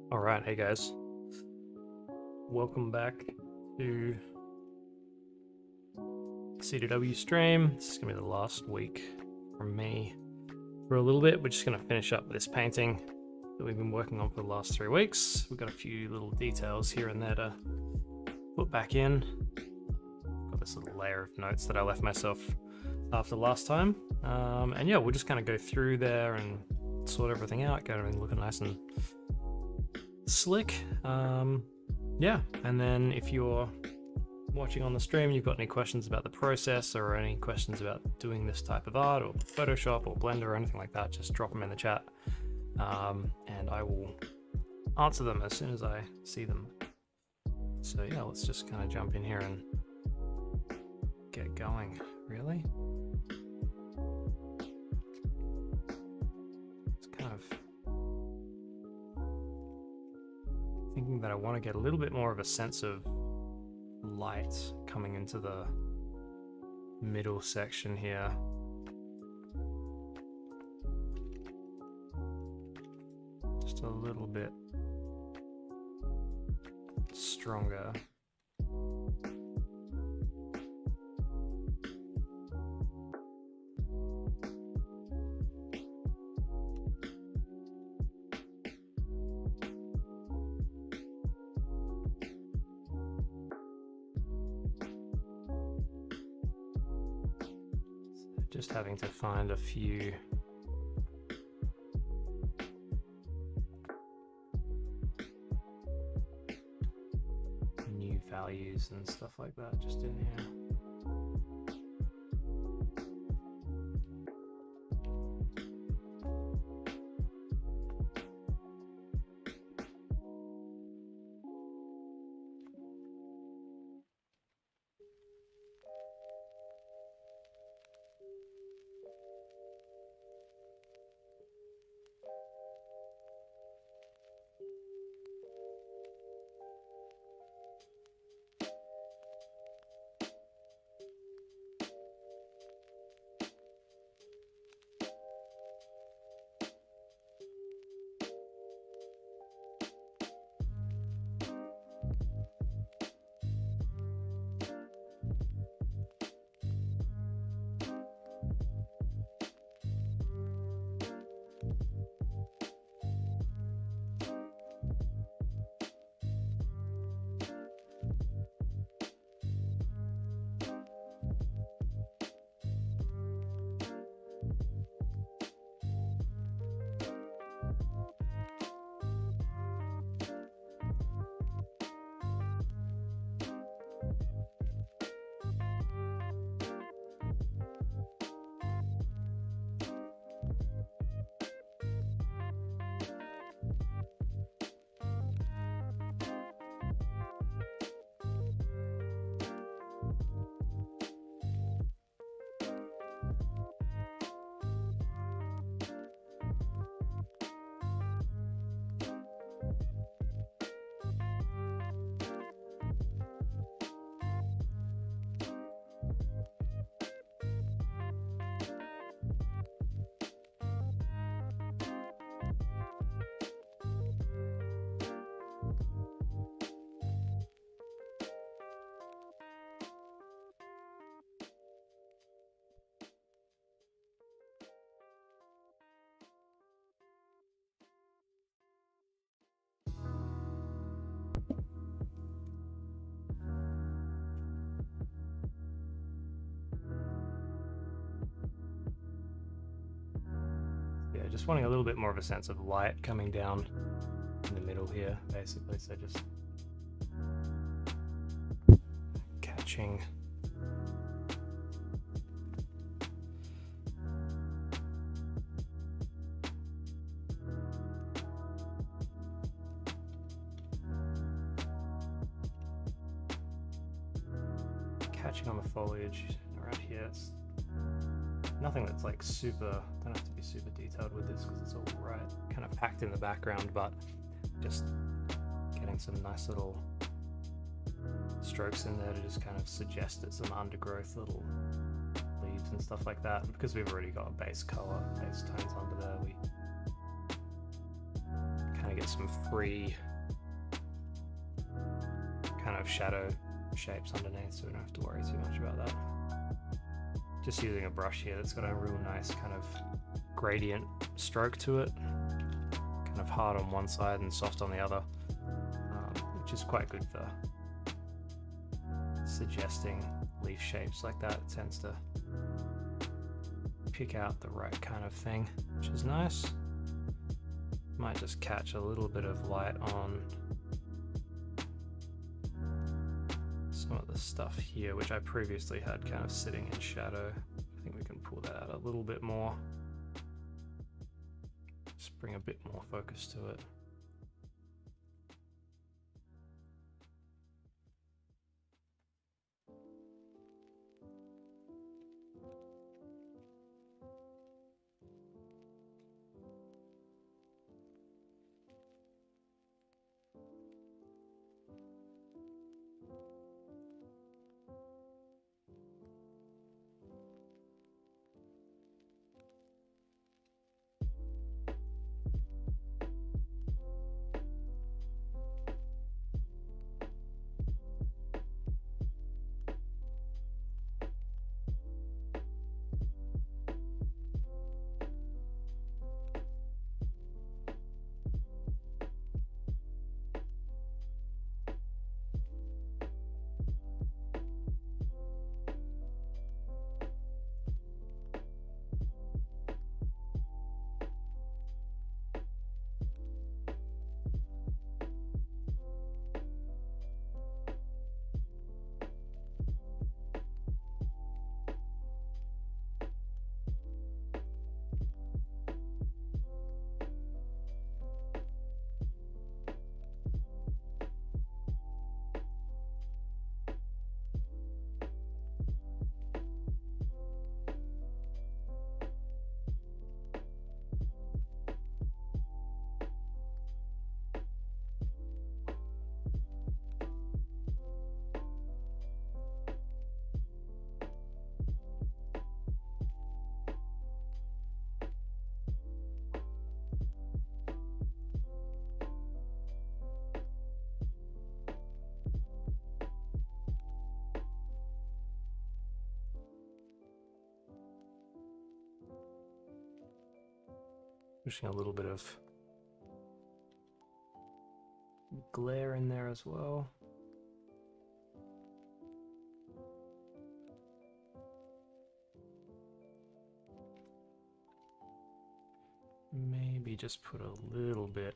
Alright, hey guys. Welcome back to CDW stream. This is going to be the last week from me for a little bit. We're just going to finish up this painting that we've been working on for the last 3 weeks. We've got a few little details here and there to put back in. Got this little layer of notes that I left myself after last time. And yeah, we'll just kind of go through there and sort everything out, get everything looking nice and slick. Yeah, and then if you're watching on the stream, you've got any questions about the process or any questions about doing this type of art or Photoshop or Blender or anything like that, just drop them in the chat, and I will answer them as soon as I see them. So yeah, let's just kind of jump in here and get going, really. It's kind of thinking that I want to get a little bit more of a sense of light coming into the middle section here. Just a little bit stronger. Just having to find a few new values and stuff like that just in here. Yeah, just wanting a little bit more of a sense of light coming down in the middle here, basically. So just catching on the foliage around here. It's nothing that's like super, don't have to be super detailed with this because it's all right, kind of packed in the background, but just getting some nice little strokes in there to just kind of suggest it's some undergrowth, little leaves and stuff like that. And because we've already got a base color, base tones under there, we kind kind of get some free kind of shadow shapes underneath, so we don't have to worry too much about that. Just using a brush here that's got a real nice kind of gradient stroke to it, kind of hard on one side and soft on the other, which is quite good for suggesting leaf shapes like that. It tends to pick out the right kind of thing, which is nice. Might just catch a little bit of light on some of the stuff here, which I previously had kind of sitting in shadow. I think we can pull that out a little bit more. Just bring a bit more focus to it. Pushing a little bit of glare in there as well. Maybe just put a little bit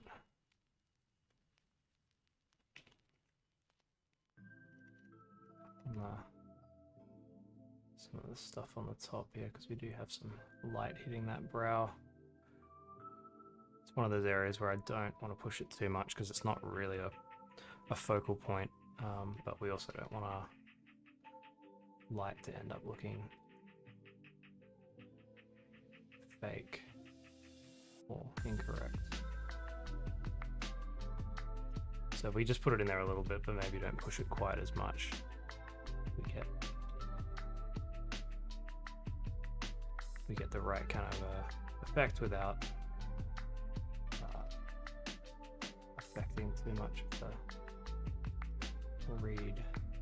on some of the stuff on the top here, because we do have some light hitting that brow. One of those areas where I don't want to push it too much because it's not really a focal point, but we also don't want our light to end up looking fake or incorrect. So we just put it in there a little bit, but maybe don't push it quite as much. We get the right kind of effect without affecting too much of the read.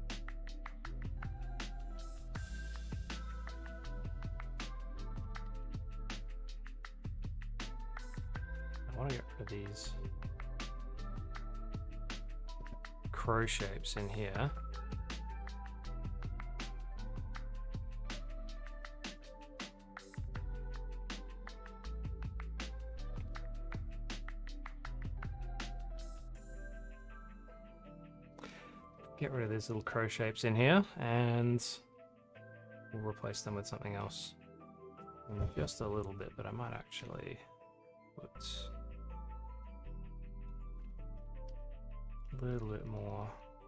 I want to get rid of these crow shapes in here. Get rid of these little crow shapes in here, and we'll replace them with something else. Just a little bit, but I might actually put a little bit more.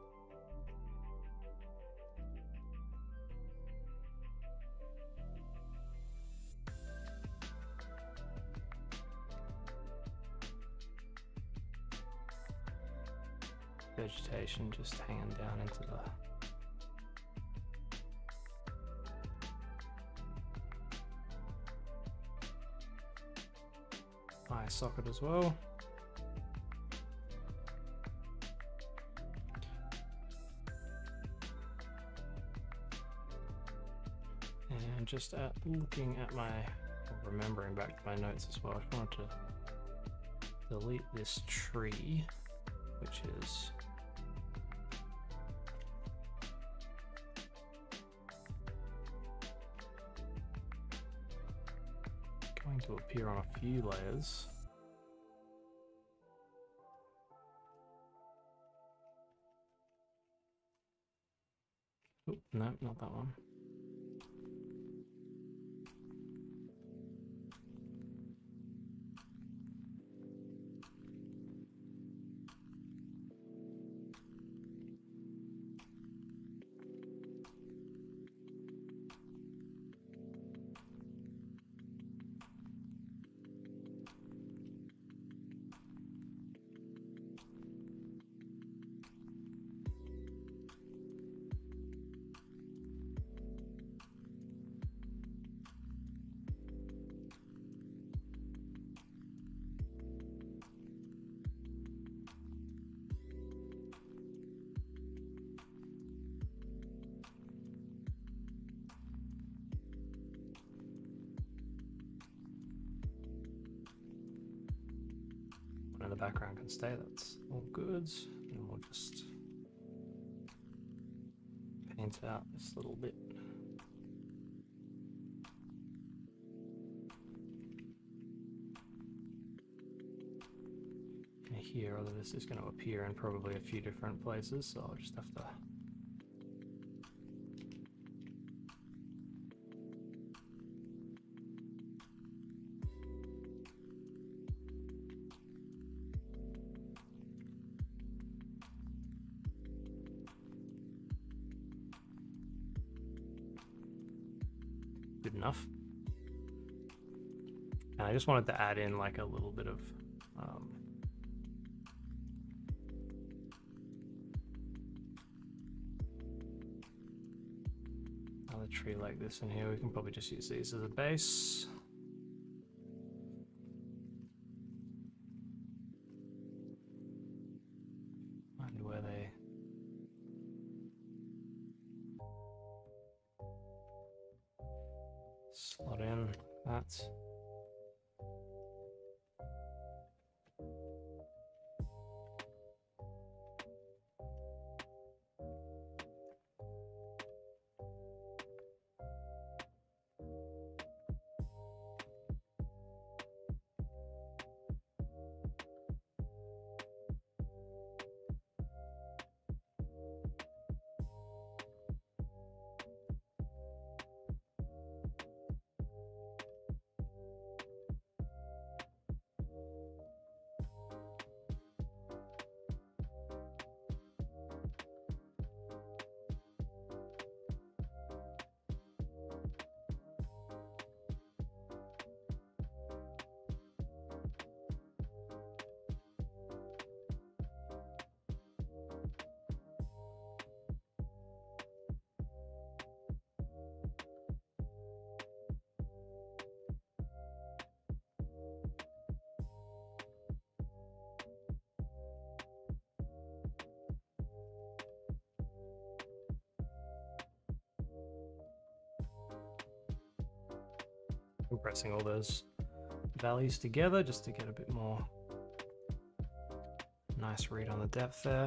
Vegetation just hanging down into the eye socket as well. And just looking at my, remembering back to my notes as well, I just wanted to delete this tree, which is going to appear on a few layers. Oh, no, not that one. And the background can stay, that's all good. And we'll just paint out this little bit. And here, although this is going to appear in probably a few different places, so I'll just have to good enough. And I just wanted to add in like a little bit of another tree like this in here. We can probably just use these as a base. Find where they slot in that. Compressing all those valleys together just to get a bit more nice read on the depth there.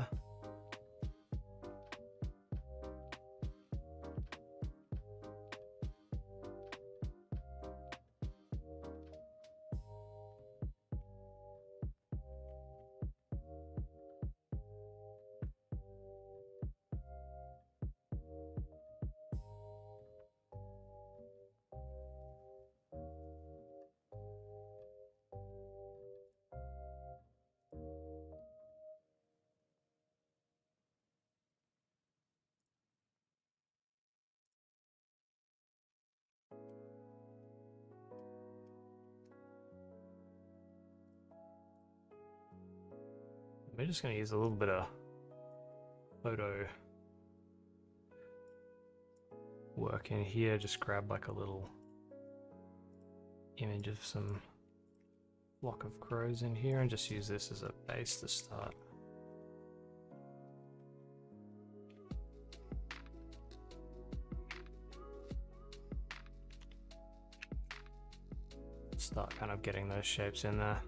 We're just going to use a little bit of photo work in here. Just grab like a little image of some flock of crows in here and just use this as a base to start. start kind of getting those shapes in there.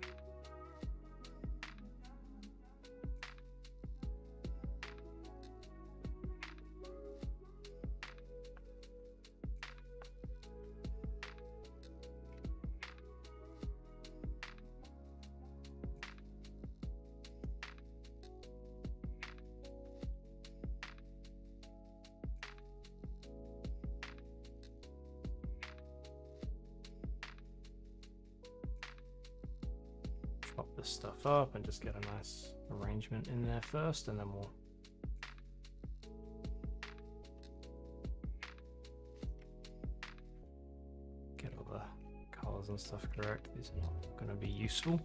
Chop this stuff up and just get a nice arrangement in there first, and then we'll get all the colors and stuff correct. These are not going to be useful.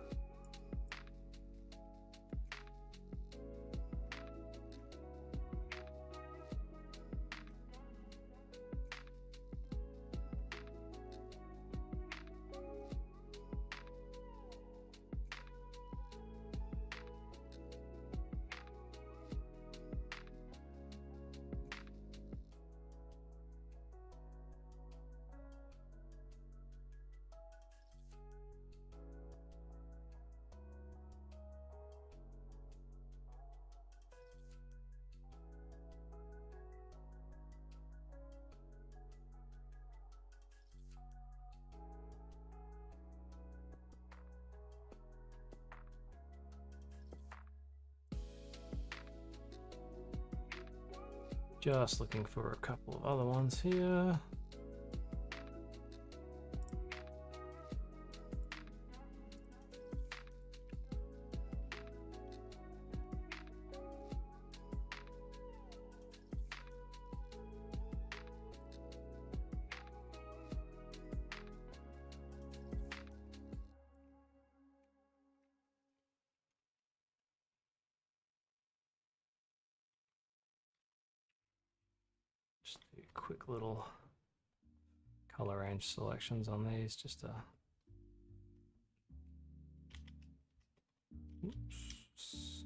Just looking for a couple of other ones here. Just do quick little color range selections on these, just to oops.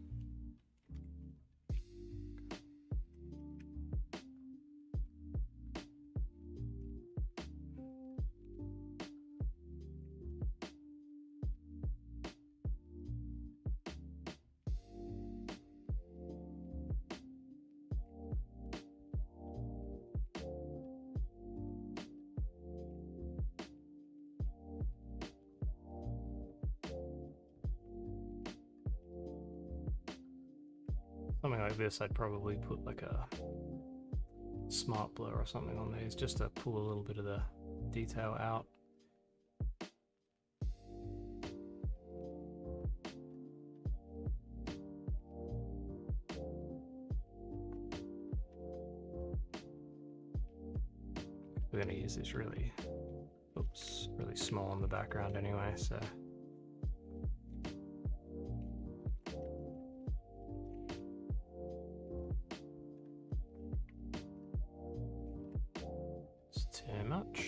Something like this, I'd probably put like a smart blur or something on these just to pull a little bit of the detail out. We're going to use this really small in the background anyway, so. Too much.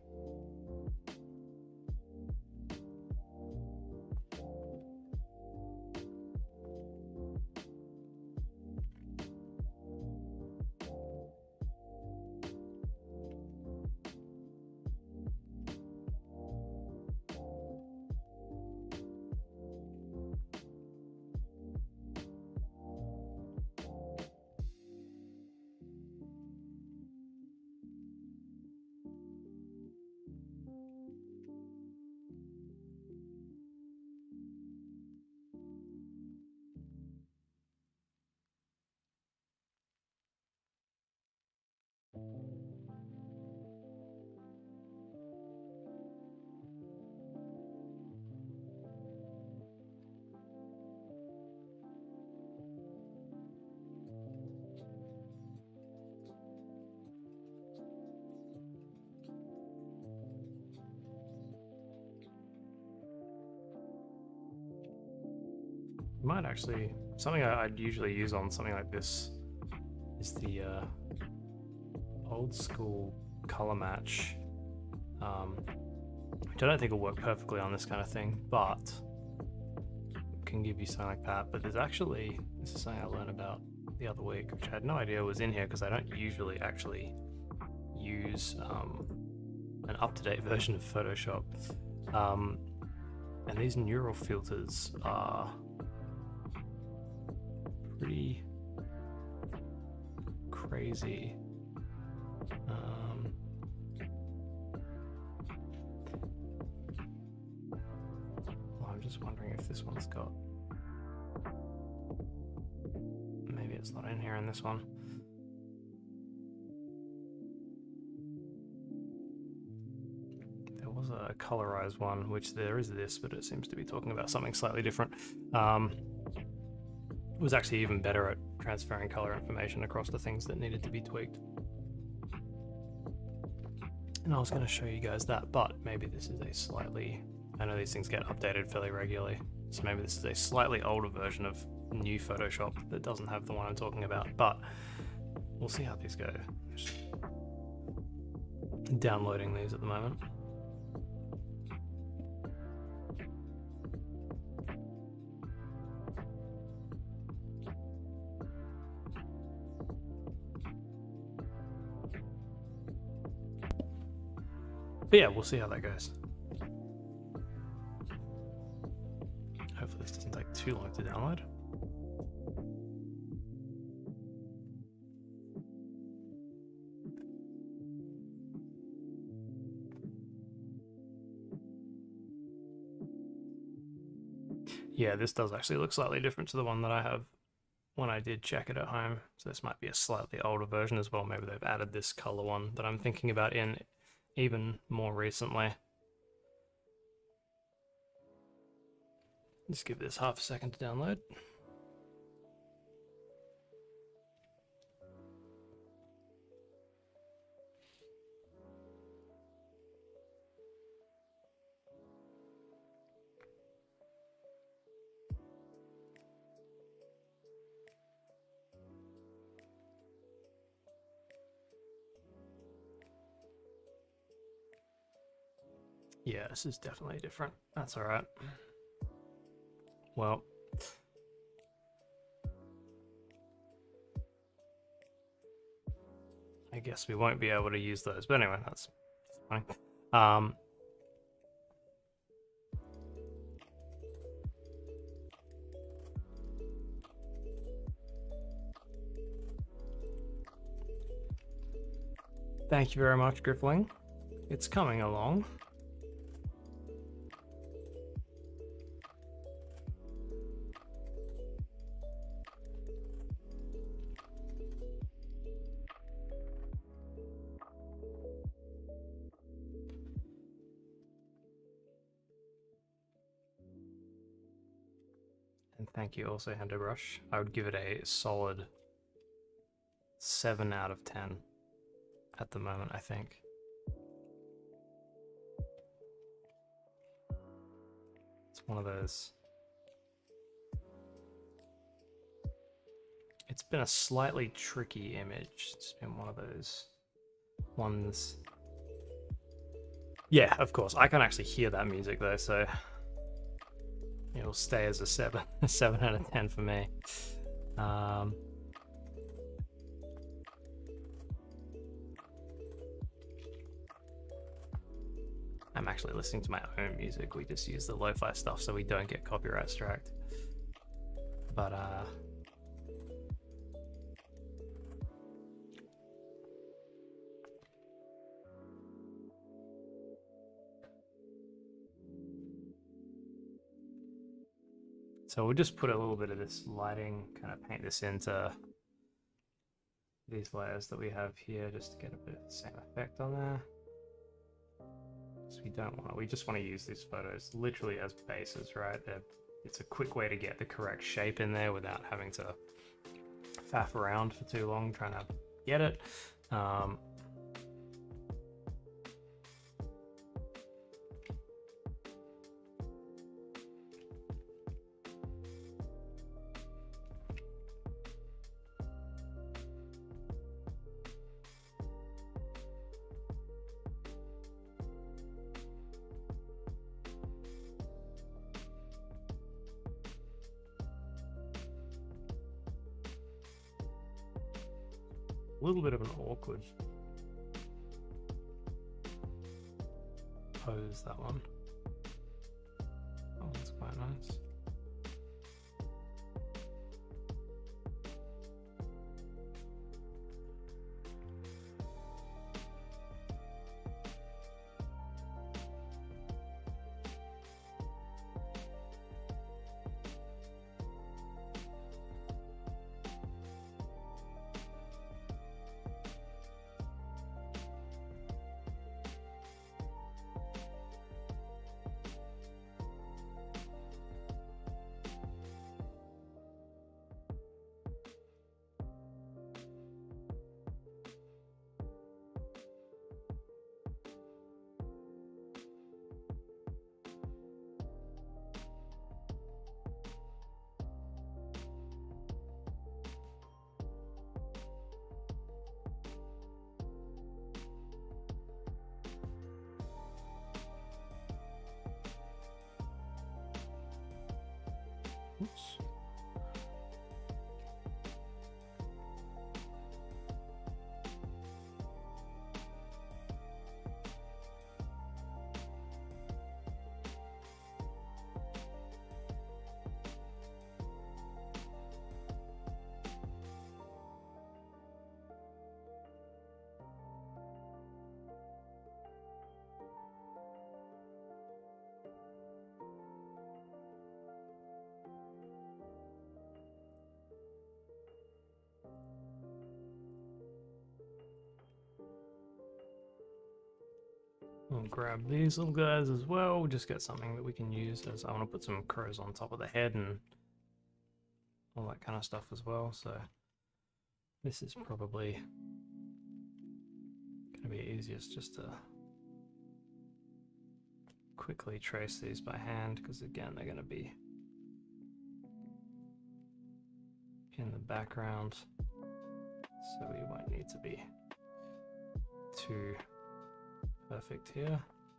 Might actually, something I'd usually use on something like this is the old school color match, which I don't think will work perfectly on this kind of thing, but can give you something like that. But there's actually, this is something I learned about the other week, which I had no idea was in here because I don't usually actually use an up-to-date version of Photoshop. And these neural filters are pretty crazy. I'm just wondering if this one's got... Maybe it's not in here in this one. There was a colorized one, which there is this, but it seems to be talking about something slightly different. It was actually even better at transferring color information across the things that needed to be tweaked. And I was going to show you guys that, but maybe this is a slightly... I know these things get updated fairly regularly, so maybe this is a slightly older version of new Photoshop that doesn't have the one I'm talking about, but we'll see how these go. Just downloading these at the moment. But yeah, we'll see how that goes. Hopefully this doesn't take too long to download. Yeah, this does actually look slightly different to the one that I have when I did check it at home. So this might be a slightly older version as well. Maybe they've added this color one that I'm thinking about in even more recently. Just give this half a second to download. Yeah, this is definitely different. That's all right. Well, I guess we won't be able to use those, but anyway, that's fine. Thank you very much, Griffling. It's coming along. And thank you also, Handobrush. I would give it a solid 7 out of 10 at the moment, I think. It's one of those... It's been a slightly tricky image. It's been one of those ones... Yeah, of course. I can actually hear that music though, so... It'll stay as a 7 out of 10 for me. I'm actually listening to my own music. We just use the lo-fi stuff so we don't get copyright striked. But so we'll just put a little bit of this lighting, kind of paint this into these layers that we have here just to get a bit of the same effect on there. So we don't want to, we just want to use these photos literally as bases, right? It's a quick way to get the correct shape in there without having to faff around for too long trying to get it. A little bit of an awkward pose, that one. Oops. We'll grab these little guys as well, just get something that we can use as I want to put some crows on top of the head and all that kind of stuff as well. So this is probably going to be easiest just to quickly trace these by hand, because again they're going to be in the background, so we won't need to be too perfect here.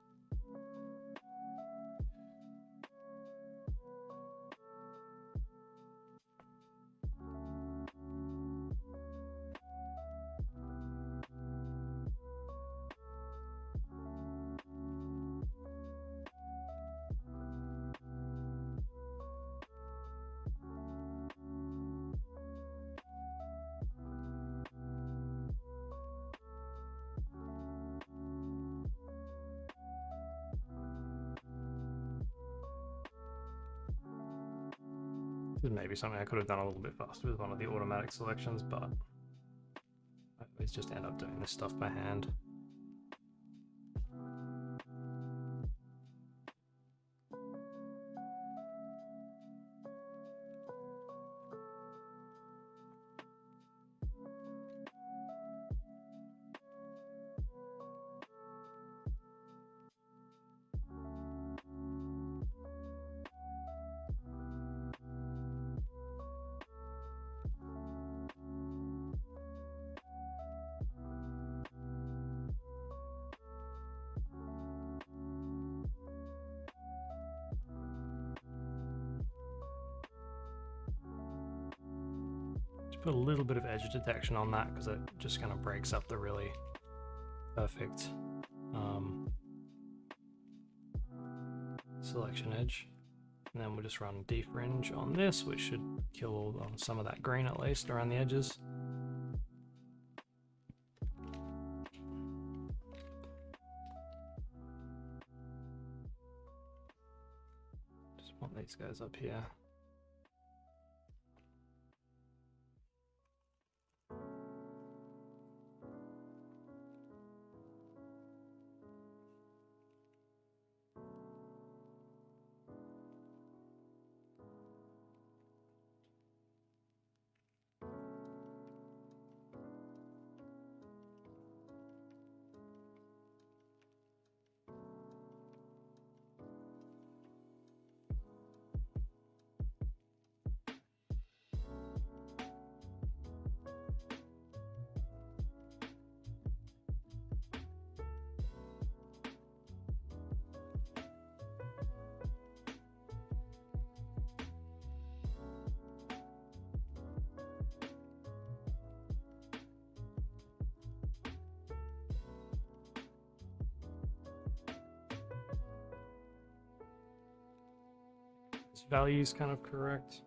This is maybe something I could have done a little bit faster with one of the automatic selections, but I always just end up doing this stuff by hand. Put a little bit of edge detection on that because it just kind of breaks up the really perfect selection edge. And then we'll just run defringe on this, which should kill some of that green at least around the edges. Just want these guys up here. This value is kind of correct.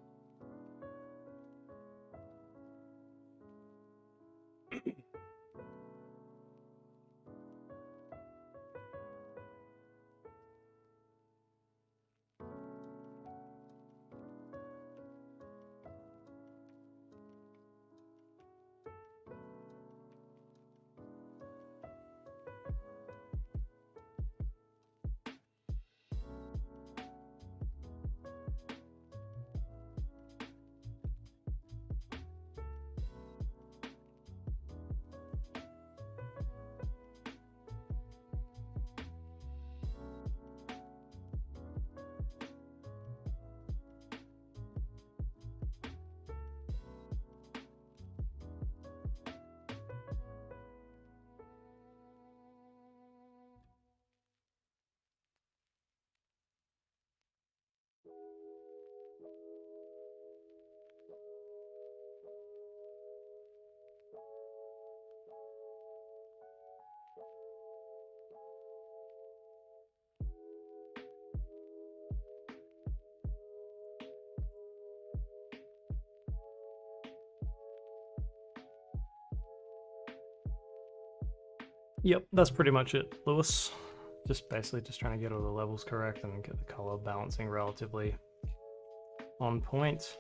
Yep, that's pretty much it, Lewis. Just basically just trying to get all the levels correct and get the color balancing relatively on point.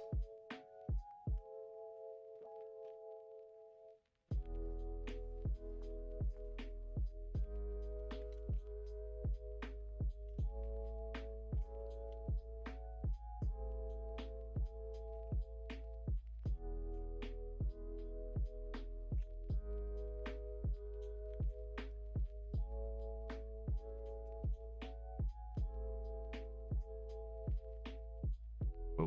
Oh.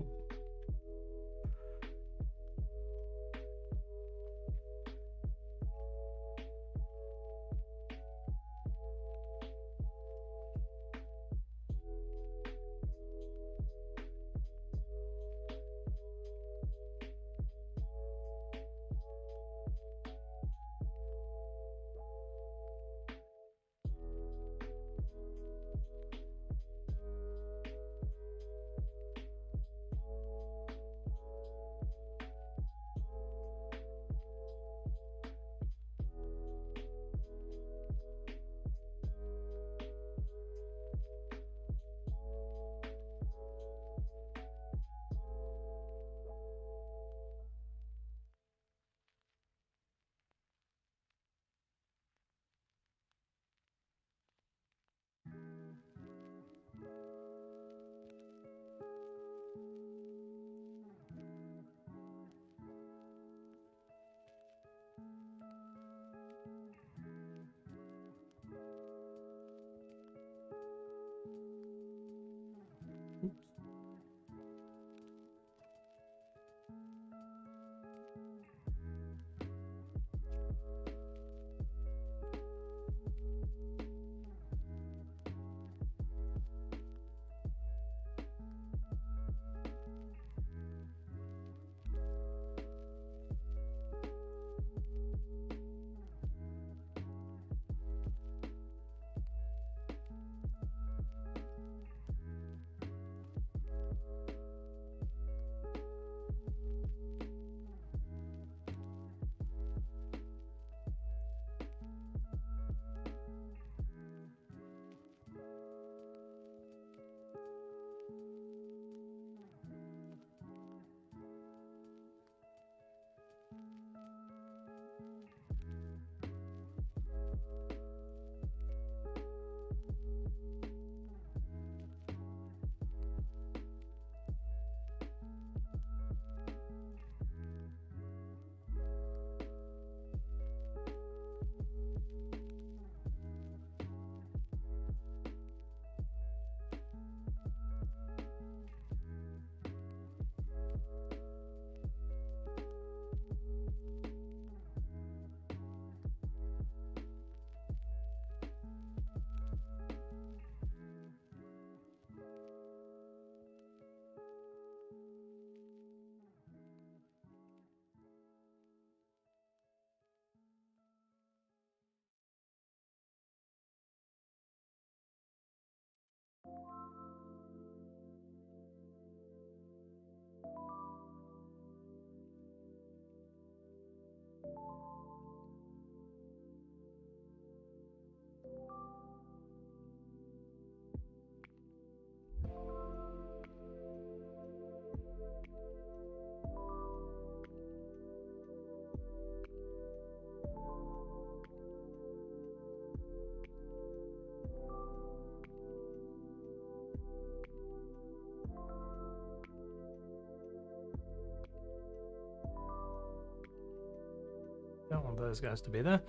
Don't want those guys to be there.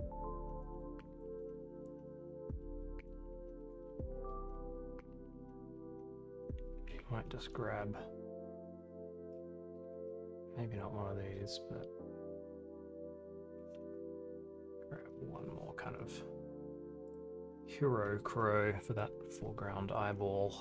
You might just grab, maybe not one of these, but grab one more kind of hero crow for that foreground eyeball.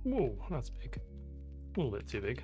Whoa, that's big. A little bit too big.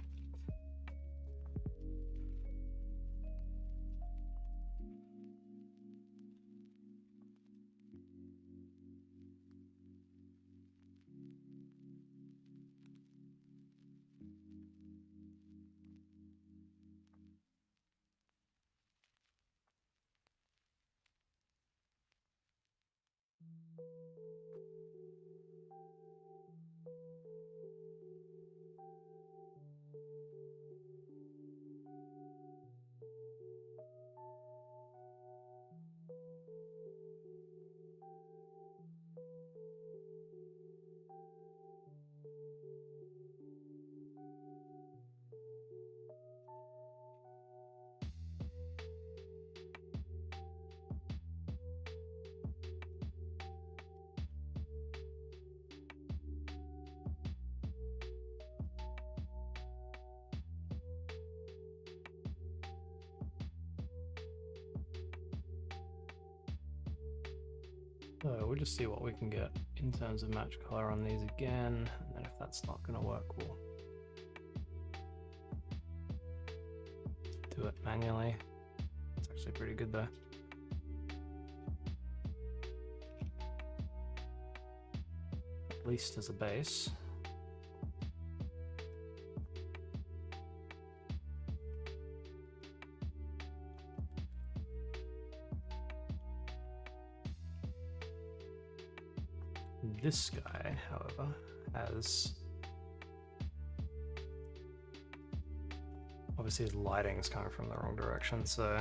So we'll just see what we can get in terms of match color on these again, and then if that's not going to work, we'll do it manually. It's actually pretty good though. At least as a base. This guy, however, has obviously his lighting is coming from the wrong direction, so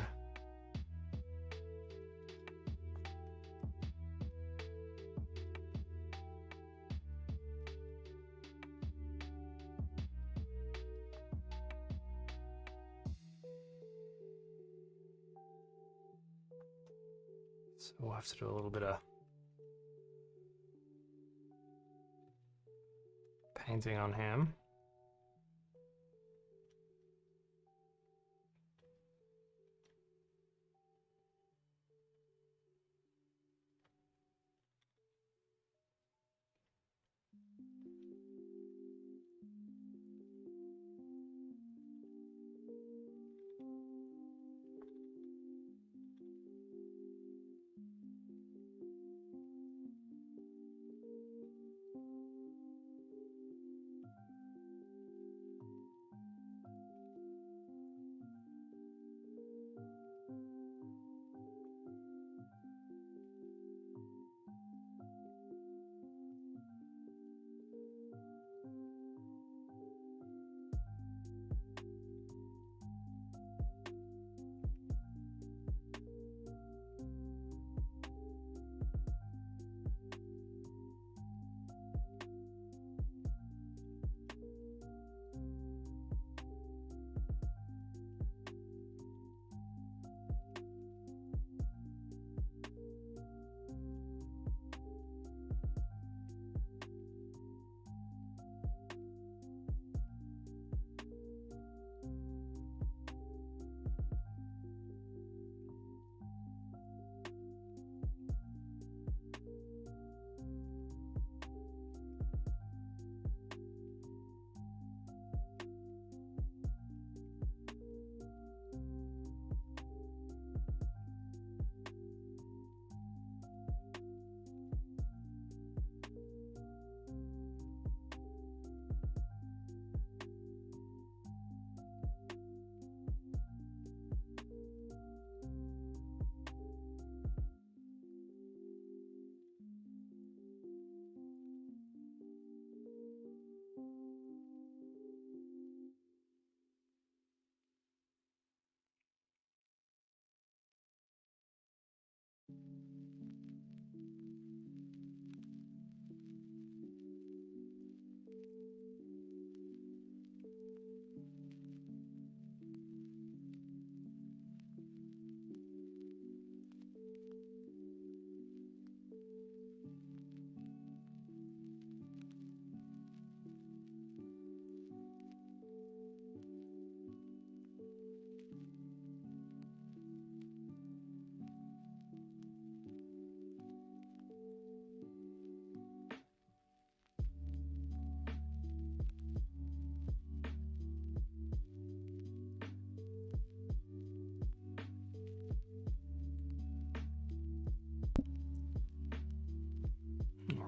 we'll have to do a little bit of painting on him.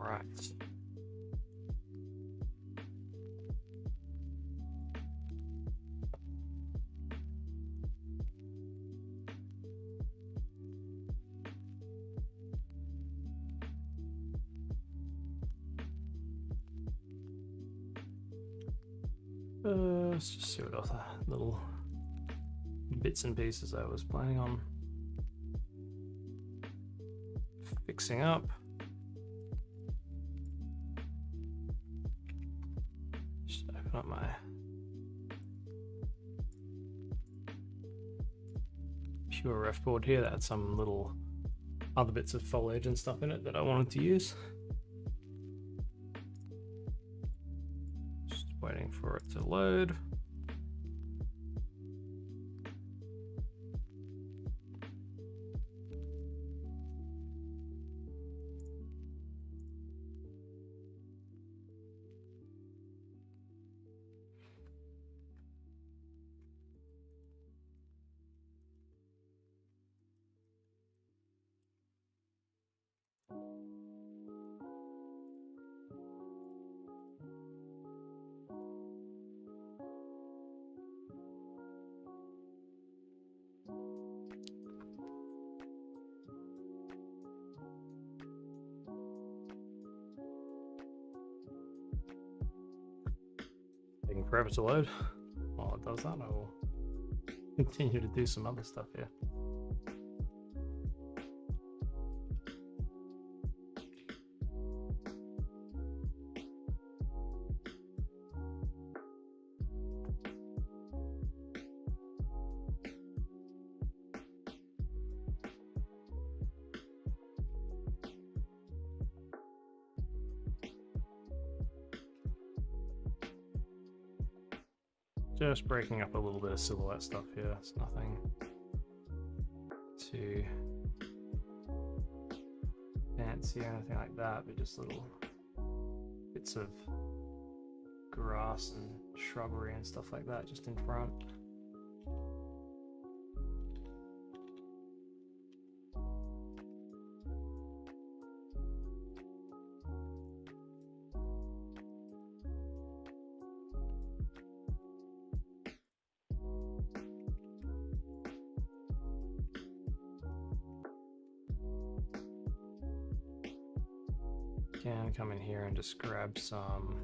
Right. Let's just see what other little bits and pieces I was planning on fixing up. Just open up my pure ref board here that had some little other bits of foliage and stuff in it that I wanted to use. Just waiting for it to load. Taking forever to load. While it does that, I will continue to do some other stuff here. Just breaking up a little bit of silhouette stuff here. It's nothing too fancy or anything like that, but just little bits of grass and shrubbery and stuff like that just in front. Can come in here and just grab some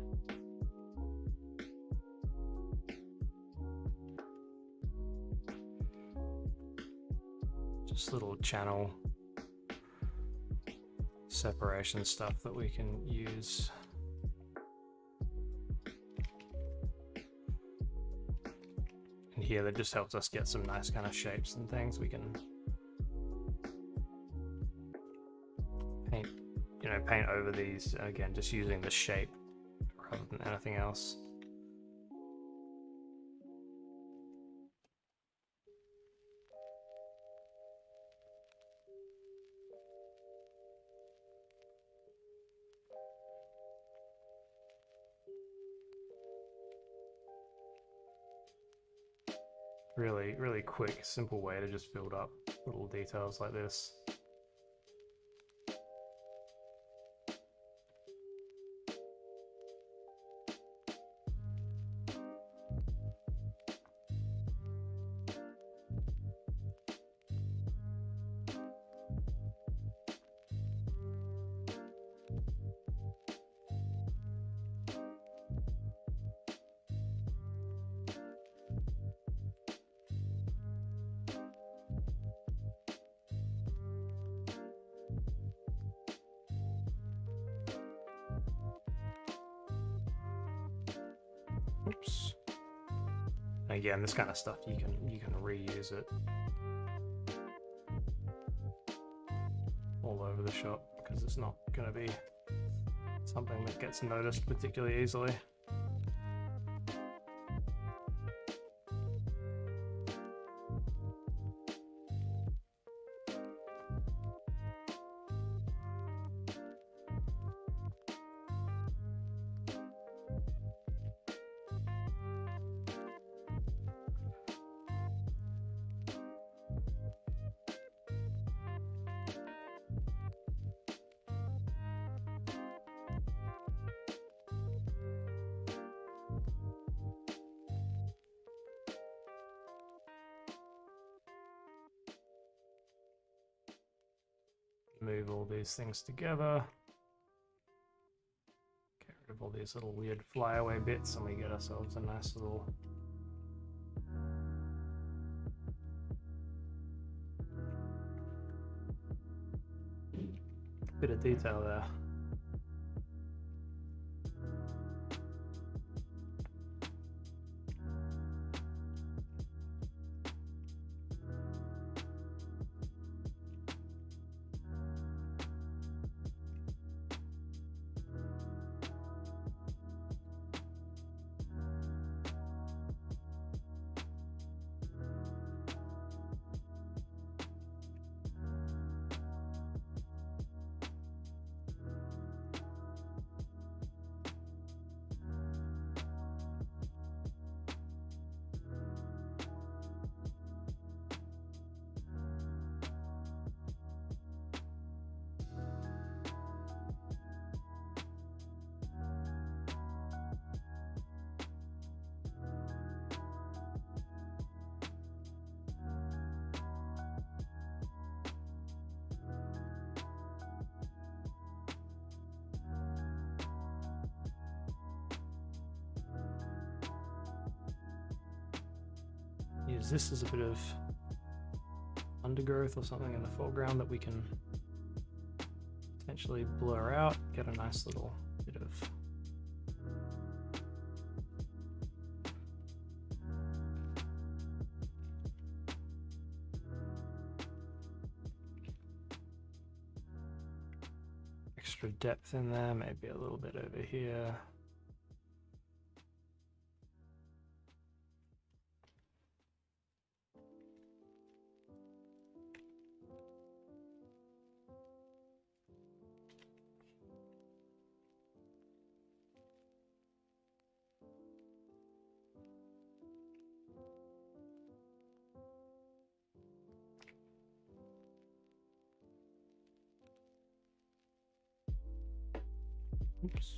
just little channel separation stuff that we can use. And here that just helps us get some nice kind of shapes and things. We can paint, you know, paint over these, again, just using the shape rather than anything else. Really, really quick, simple way to just build up little details like this. Oops. And again, this kind of stuff you can reuse it all over the shop because it's not going to be something that gets noticed particularly easily. Move all these things together. Get rid of all these little weird flyaway bits, and we get ourselves a nice little bit of detail there. Use this as a bit of undergrowth or something in the foreground that we can potentially blur out, get a nice little bit of extra depth in there, maybe a little bit over here. Oops.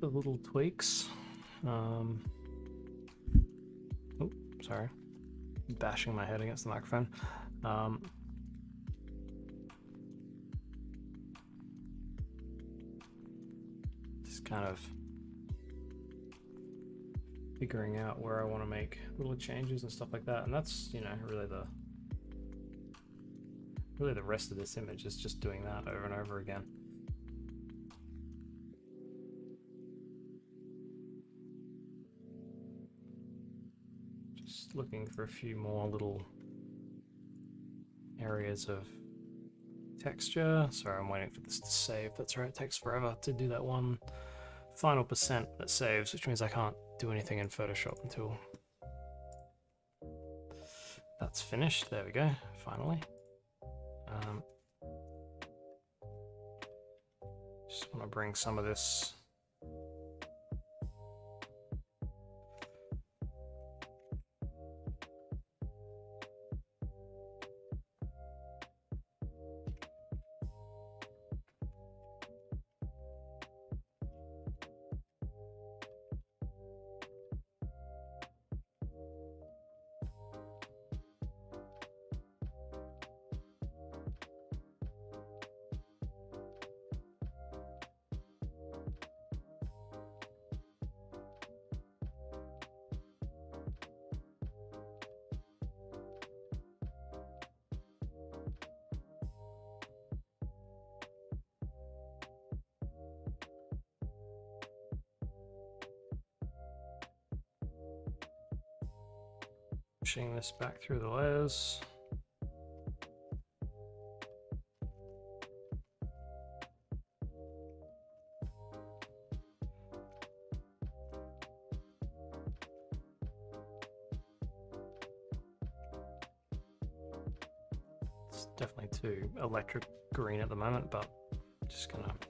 the little tweaks. Oh, sorry, bashing my head against the microphone. Just kind of figuring out where I want to make little changes and stuff like that, and that's, you know, really the rest of this image is just doing that over and over again. Just looking for a few more little areas of texture. Sorry, I'm waiting for this to save. That's right, it takes forever to do that one final percent that saves, which means I can't do anything in Photoshop until that's finished. There we go, finally. Just want to bring some of this pushing this back through the layers. It's definitely too electric green at the moment, but just gonna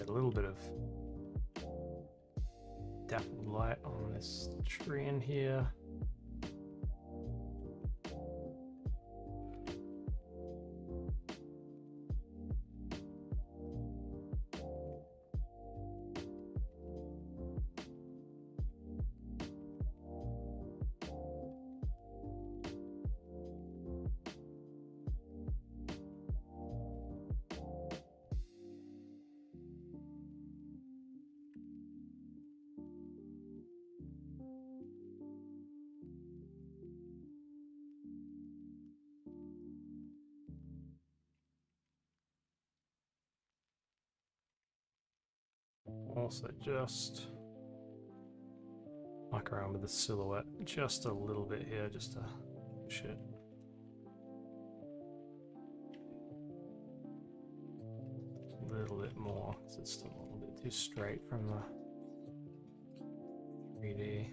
get a little bit of dappled light on this tree in here. Also just muck around with the silhouette just a little bit here, just to push it. A little bit more, because it's still a little bit too straight from the 3D.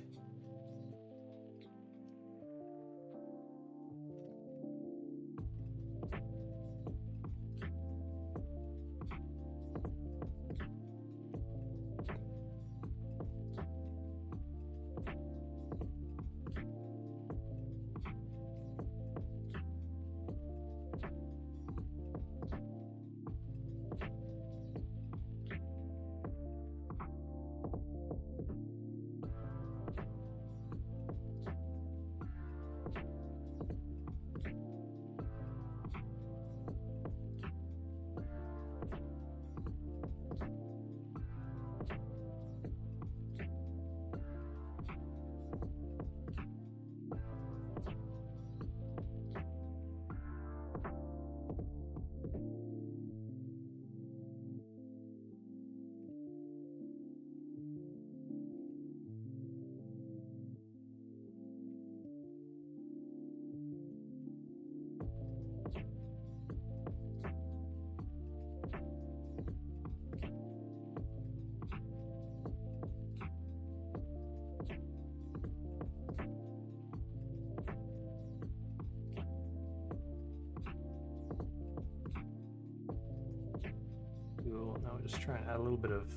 Cool. Now we're just trying to add a little bit of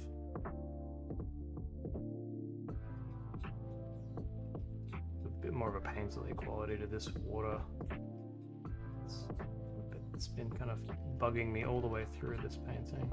more of a painsly quality to this water. It's been kind of bugging me all the way through this painting.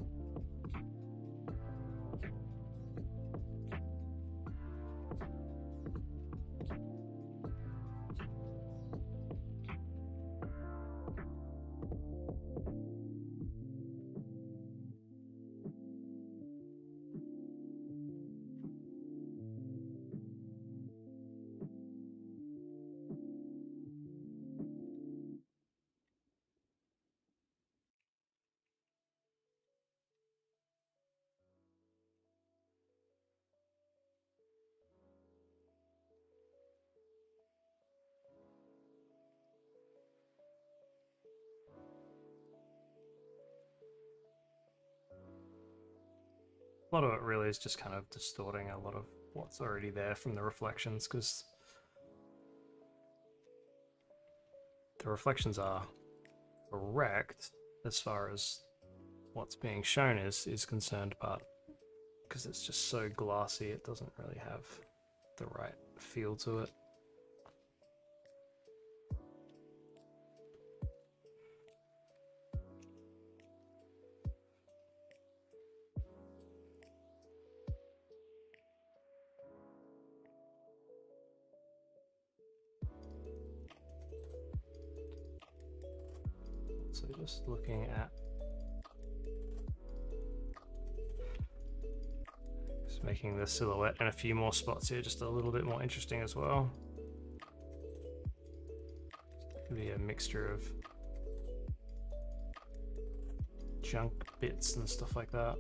A lot of it really is just kind of distorting a lot of what's already there from the reflections, because the reflections are correct as far as what's being shown is concerned, but because it's just so glassy, it doesn't really have the right feel to it. So just looking at just making the silhouette and a few more spots here just a little bit more interesting as well. It could be a mixture of junk bits and stuff like that.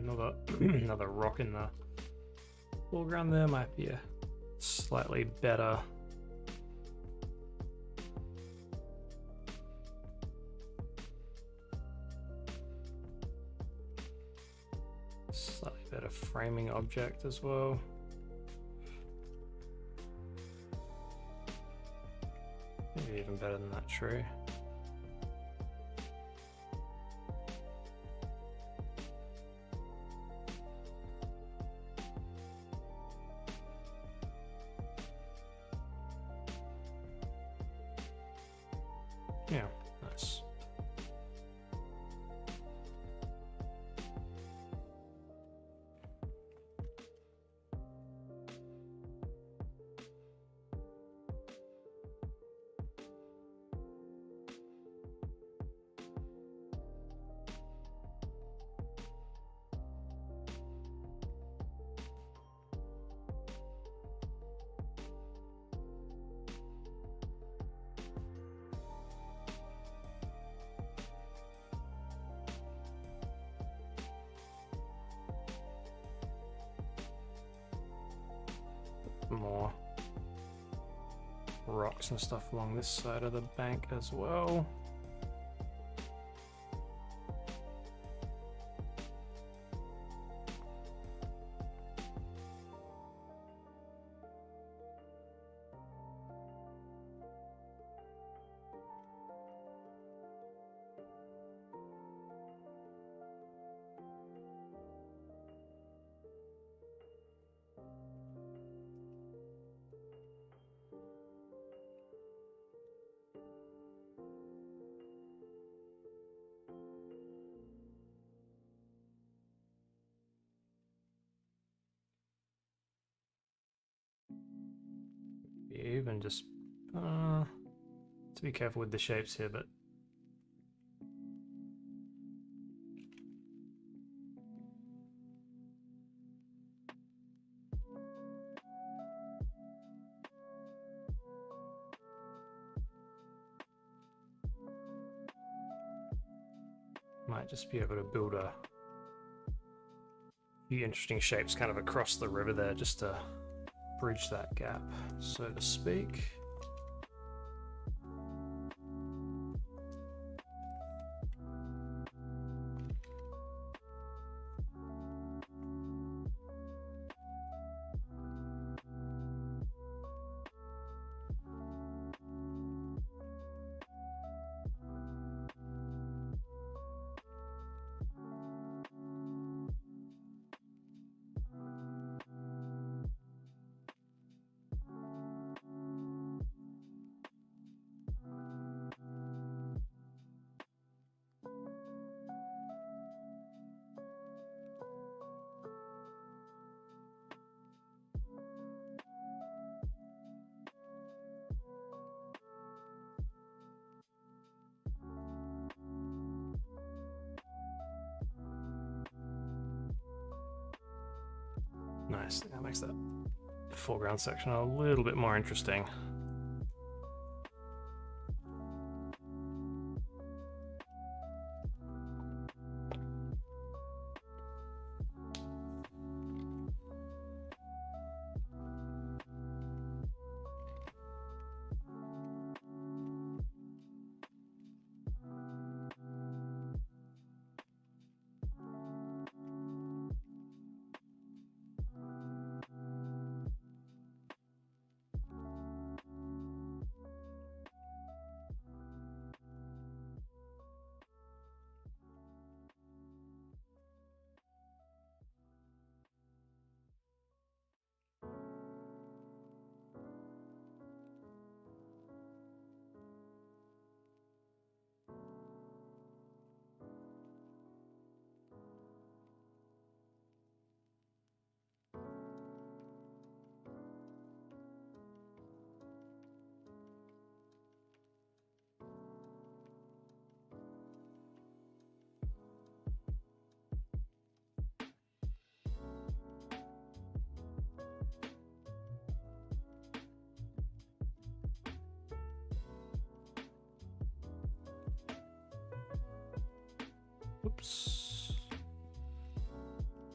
another another rock in the foreground there might be a slightly better framing object as well. Maybe even better than that tree. Yeah, nice. More rocks and stuff along this side of the bank as well. Even just to be careful with the shapes here, but might just be able to build a few interesting shapes kind of across the river there just to bridge that gap, so to speak. Nice, that makes that foreground section a little bit more interesting. Oops.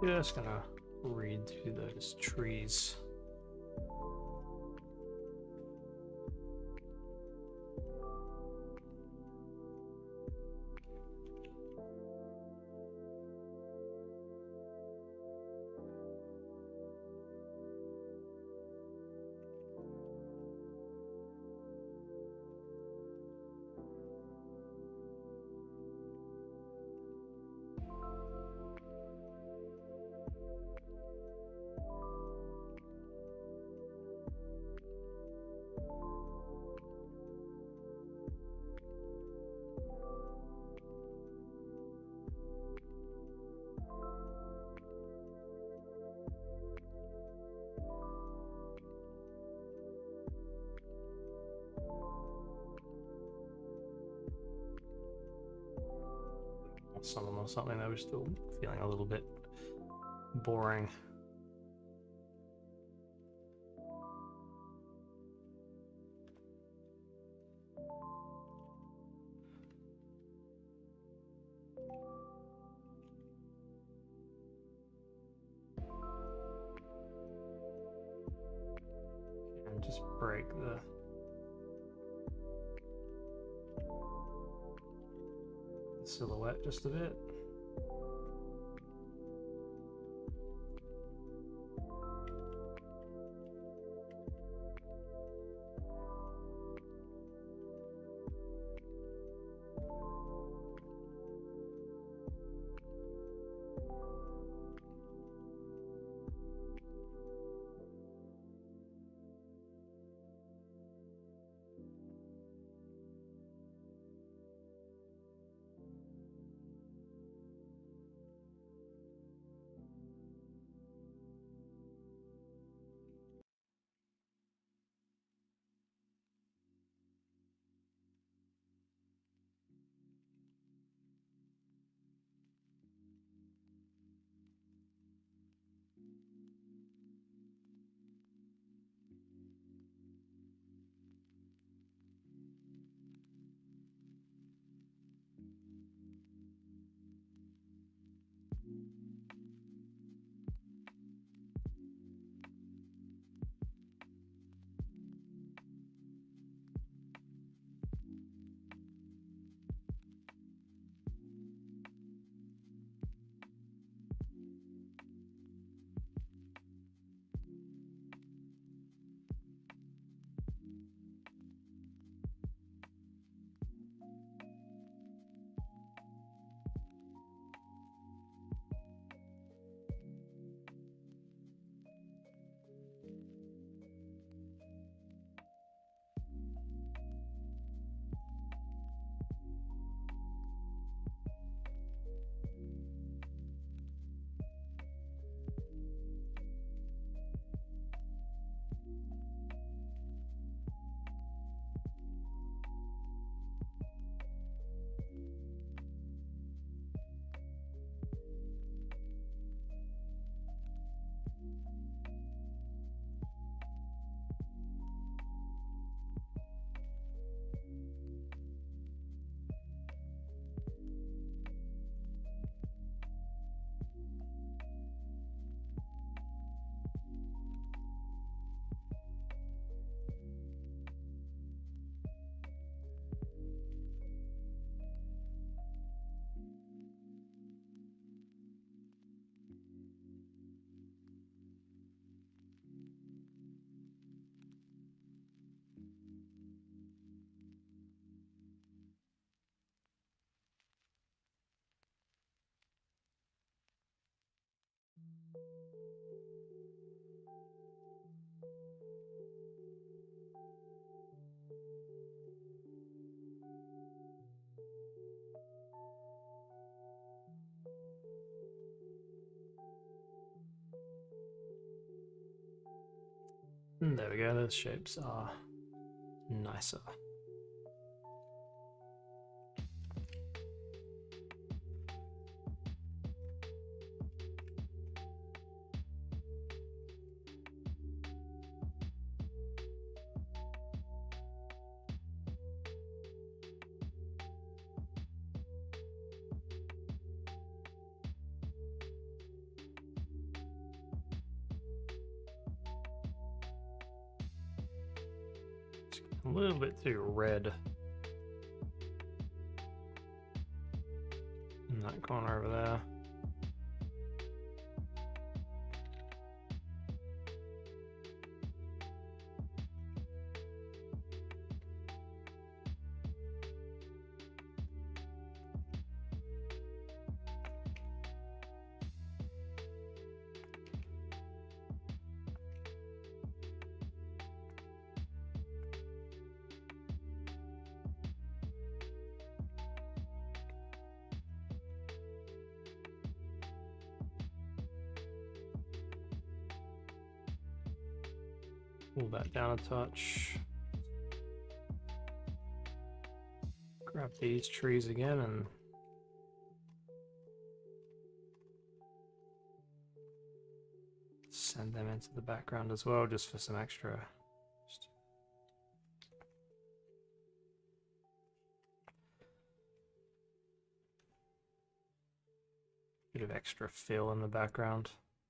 Just gonna read through those trees. Someone or something that was still feeling a little bit boring. And just break the silhouette just a bit. And there we go, those shapes are nicer. a little bit too red in that corner over there. Pull that down a touch. Grab these trees again and send them into the background as well, just for some extra. Bit of extra fill in the background.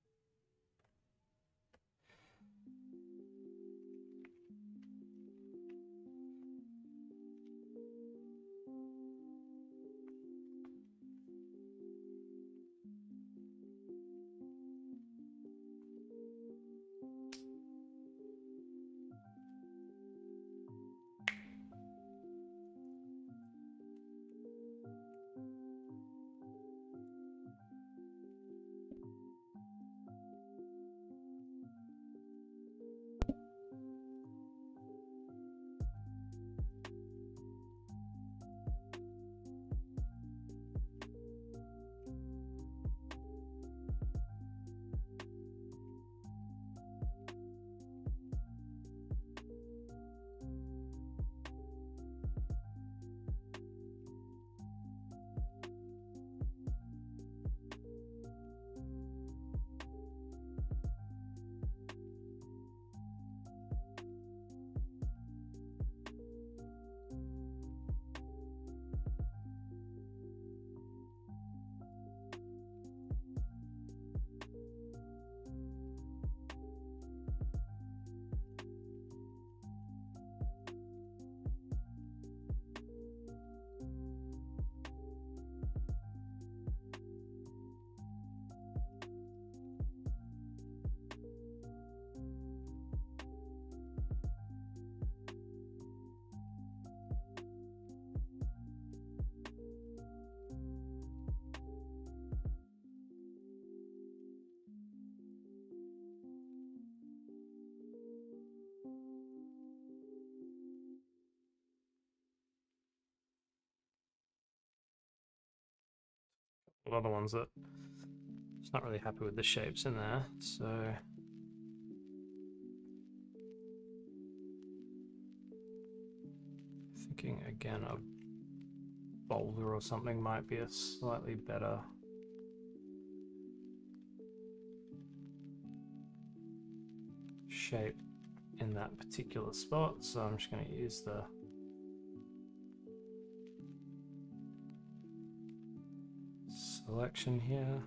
Other ones that it's not really happy with the shapes in there, so thinking again a boulder or something might be a slightly better shape in that particular spot, so I'm just going to use the selection here.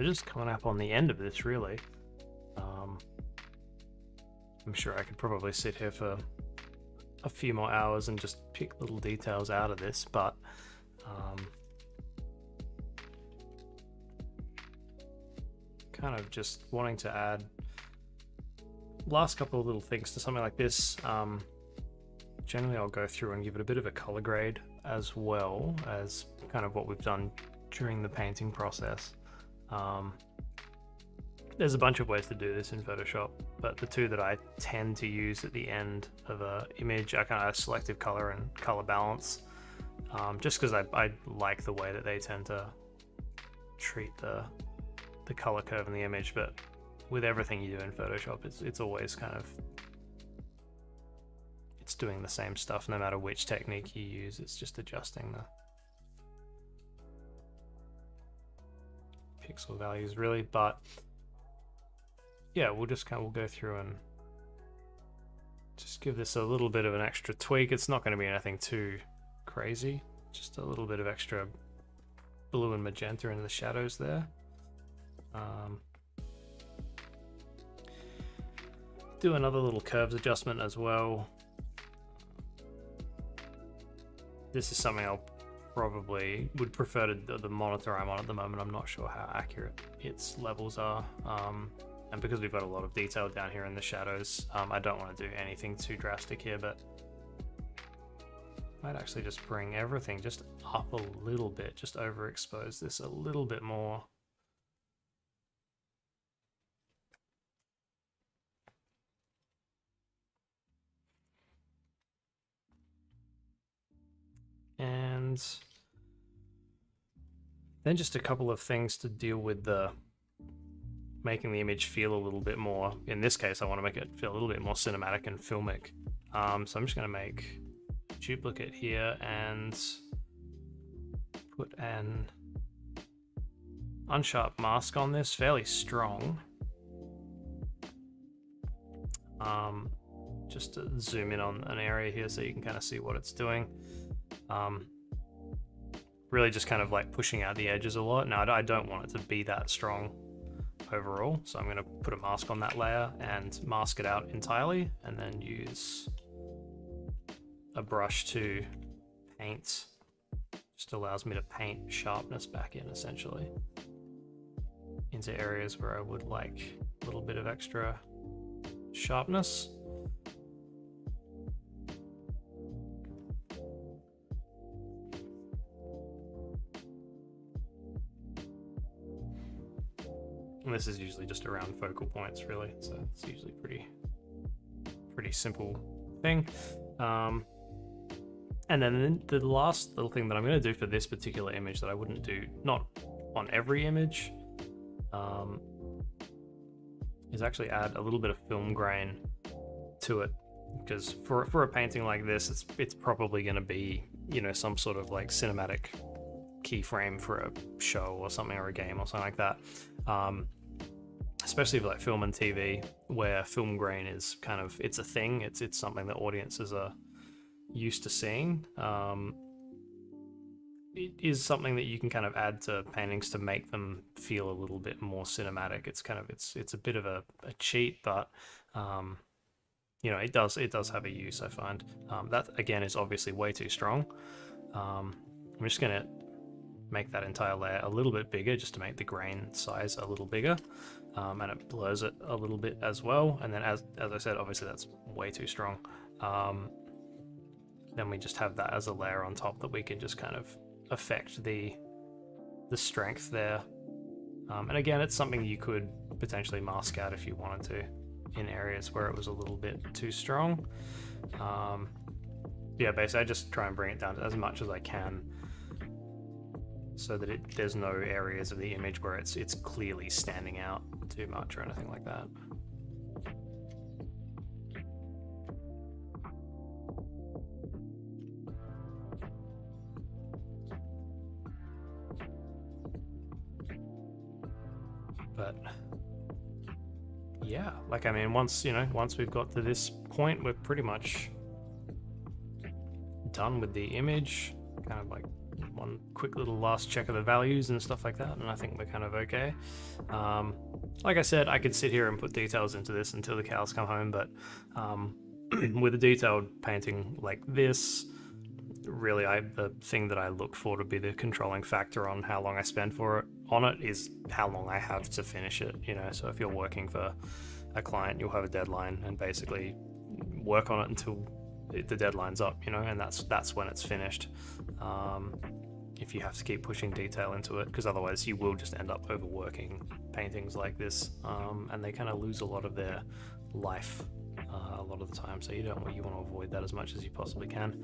we're just coming up on the end of this, really. I'm sure I could probably sit here for a few more hours and just pick little details out of this, but kind of just wanting to add last couple of little things to something like this. Generally I'll go through and give it a bit of a color grade as well as kind of what we've done during the painting process. There's a bunch of ways to do this in Photoshop, but the two that I tend to use at the end of an image are kind of selective color and color balance, just because I like the way that they tend to treat the color curve in the image. But with everything you do in Photoshop, it's always kind of, it's doing the same stuff no matter which technique you use. It's just adjusting the pixel values really. But yeah, we'll go through and just give this a little bit of an extra tweak. It's not going to be anything too crazy, just a little bit of extra blue and magenta in the shadows there. Do another little curves adjustment as well. This is something I'll probably would prefer to the monitor I'm on at the moment. I'm not sure how accurate its levels are. And because we've got a lot of detail down here in the shadows, I don't want to do anything too drastic here, but I might actually just bring everything just up a little bit, just overexpose this a little bit more. And then just a couple of things to deal with making the image feel a little bit more. In this case, I want to make it feel a little bit more cinematic and filmic. So I'm just going to make a duplicate here and put an unsharp mask on this, fairly strong. Just to zoom in on an area here so you can kind of see what it's doing. Really just kind of like pushing out the edges a lot. Now I don't want it to be that strong overall, so I'm going to put a mask on that layer and mask it out entirely, and then use a brush to paint. Just allows me to paint sharpness back in, essentially, into areas where I would like a little bit of extra sharpness. And this is usually just around focal points, really, so it's usually pretty simple thing. And then the last little thing that I'm going to do for this particular image that I wouldn't do, not on every image, is actually add a little bit of film grain to it, because for a painting like this, it's probably going to be, you know, some sort of like cinematic keyframe for a show or something, or a game or something like that. Especially for like film and TV, where film grain is kind of, it's a thing, it's something that audiences are used to seeing. It is something that you can kind of add to paintings to make them feel a little bit more cinematic. It's kind of, it's a bit of a cheat, but you know, it does have a use, I find. That again is obviously way too strong. I'm just gonna make that entire layer a little bit bigger, just to make the grain size a little bigger, and it blurs it a little bit as well. And then as I said, obviously that's way too strong. Then we just have that as a layer on top that we can just kind of affect the strength there. And again, it's something you could potentially mask out if you wanted to, in areas where it was a little bit too strong. Yeah, basically I just try and bring it down as much as I can, so that there's no areas of the image where it's clearly standing out too much or anything like that. But yeah, like, I mean, once we've got to this point, we're pretty much done with the image. Kind of like one quick little last check of the values and stuff like that, and I think we're kind of okay. Like I said, I could sit here and put details into this until the cows come home, but with a detailed painting like this, really the thing that I look for to be the controlling factor on how long I spend on it is how long I have to finish it, you know. So if you're working for a client, you'll have a deadline and basically work on it until the deadline's up, you know, and that's when it's finished. If you have to keep pushing detail into it, because otherwise you will just end up overworking paintings like this, and they kind of lose a lot of their life a lot of the time, so you want to avoid that as much as you possibly can.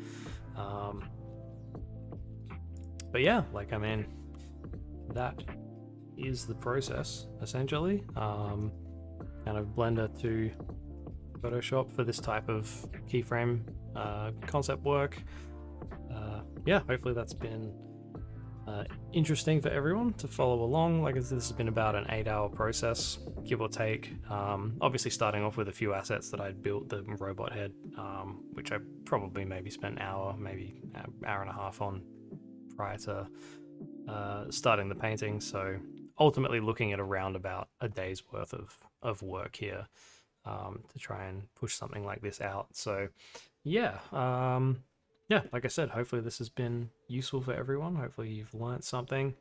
But yeah, like, I mean, that is the process essentially. Kind of Blender to Photoshop for this type of keyframe concept work. Yeah, hopefully that's been interesting for everyone to follow along. Like, this has been about an 8-hour process, give or take. Obviously starting off with a few assets that I'd built, the robot head, which I probably maybe spent an hour, maybe an hour and a half on prior to starting the painting. So ultimately looking at around about a day's worth of work here to try and push something like this out. So yeah, yeah, like I said, hopefully this has been useful for everyone. Hopefully you've learned something.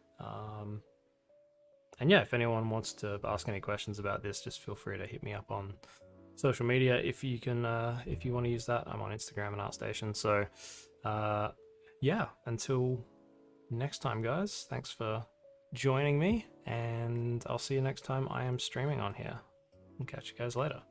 And yeah, if anyone wants to ask any questions about this, just feel free to hit me up on social media if you can, if you want to use that. I'm on Instagram and ArtStation. So yeah, until next time, guys, thanks for joining me, and I'll see you next time I am streaming on here. I'll catch you guys later.